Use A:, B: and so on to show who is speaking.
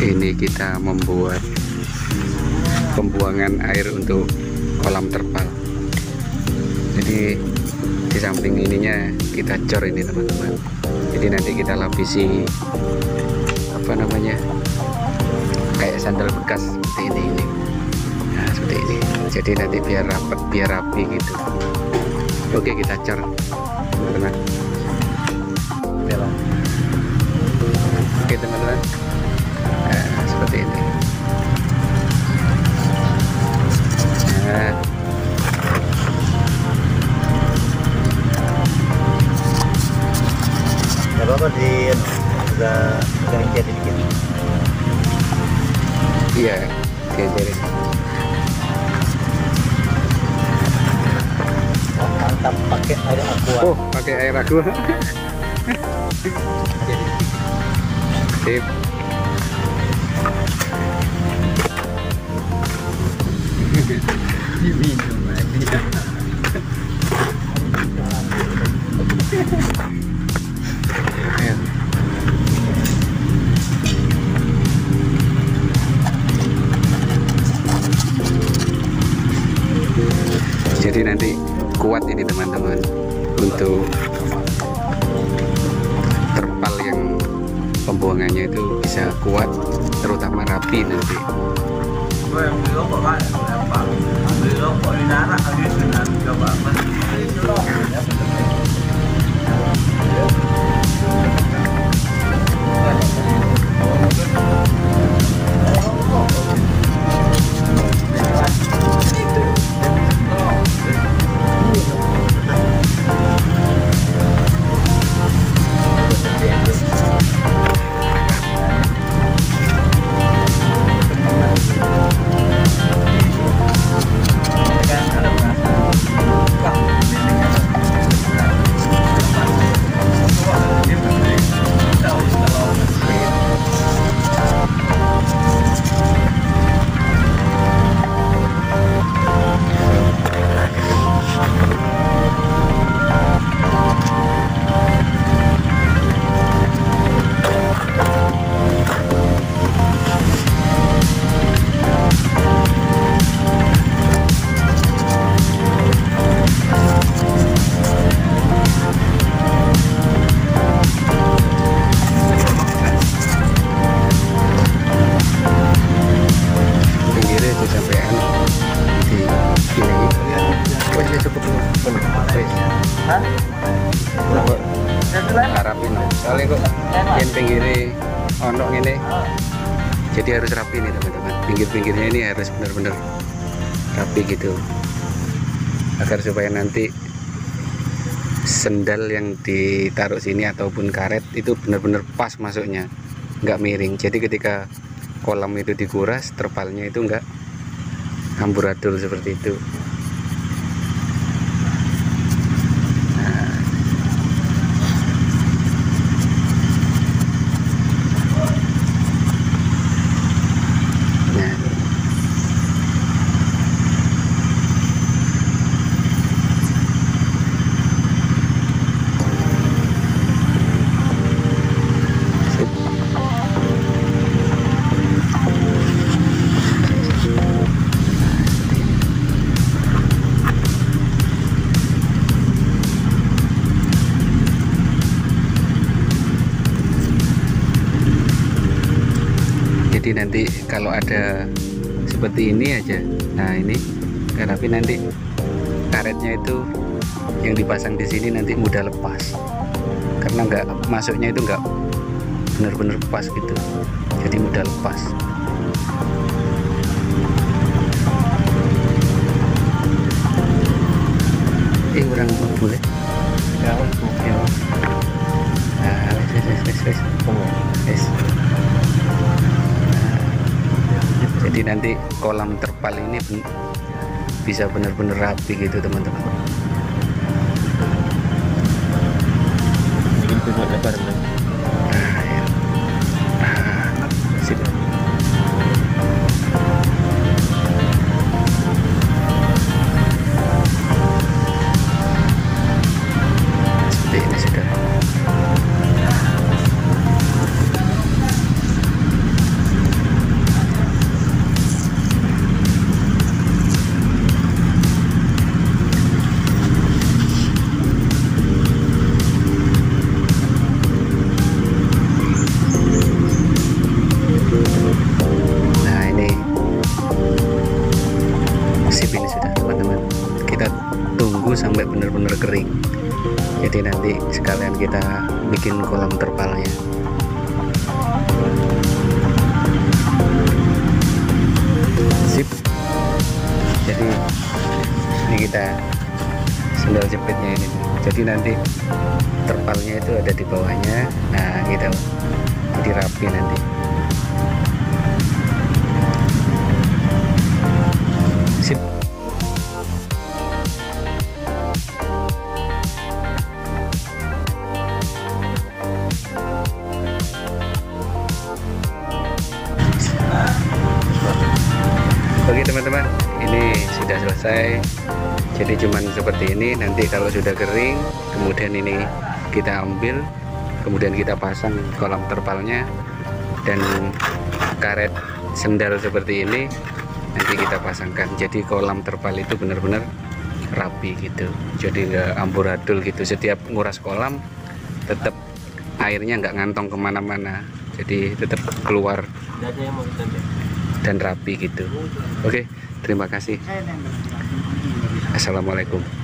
A: Ini kita membuat pembuangan air untuk kolam terpal. Jadi di samping ininya kita cor ini teman-teman. Jadi nanti kita lapisi apa namanya, kayak sandal bekas seperti ini. Nah seperti ini. Jadi nanti biar rapat, biar rapi gitu. Oke, kita cor teman-teman. Oke teman-teman. Nah, seperti ini. Nah,
B: nggak apa-apa udah jadi dikit.
A: iya, diajarin.
B: Mantap, pakai air aqua.
A: Oh, pakai air aqua. Sip.
B: Diminum lagi.
A: Ayo. Jadi nanti kuat ini teman-teman untuk terpal yang pembuangannya itu bisa kuat, terutama rapi nanti.
C: Yang beli rokok kan, beli rokok di darat habis dengan coba
A: harapin soalnya kok yang pinggirnya onok ini, jadi harus rapi nih teman-teman. Pinggir-pinggirnya ini harus benar-benar rapi gitu, agar supaya nanti sendal yang ditaruh sini ataupun karet itu benar-benar pas masuknya, nggak miring. Jadi ketika kolam itu dikuras, terpalnya itu nggak amburadul seperti itu. Jadi nanti kalau ada seperti ini aja, nah ini tapi nanti karetnya itu yang dipasang di sini nanti mudah lepas, karena nggak masuknya itu nggak benar-benar pas gitu, jadi mudah lepas. Kurang boleh ya, ya. Nah, jadi nanti kolam terpal ini bisa benar-benar rapi gitu teman-teman. Sip. Seperti ini sudah. nunggu sampai benar-benar kering. Jadi nanti sekalian kita bikin kolam terpalnya. Sip. Jadi ini kita sendal jepitnya ini. Jadi nanti terpalnya itu ada di bawahnya. Nah gitu, jadi rapi nanti. Sip. Oke teman-teman, ini sudah selesai. Jadi cuman seperti ini. Nanti kalau sudah kering, kemudian ini kita ambil, kemudian kita pasang kolam terpalnya dan karet sendal seperti ini. Nanti kita pasangkan. Jadi kolam terpal itu benar-benar rapi gitu. Jadi nggak amburadul gitu. Setiap nguras kolam tetap airnya nggak ngantong kemana-mana. Jadi tetap keluar dan rapi gitu. Oke, terima kasih. Assalamualaikum.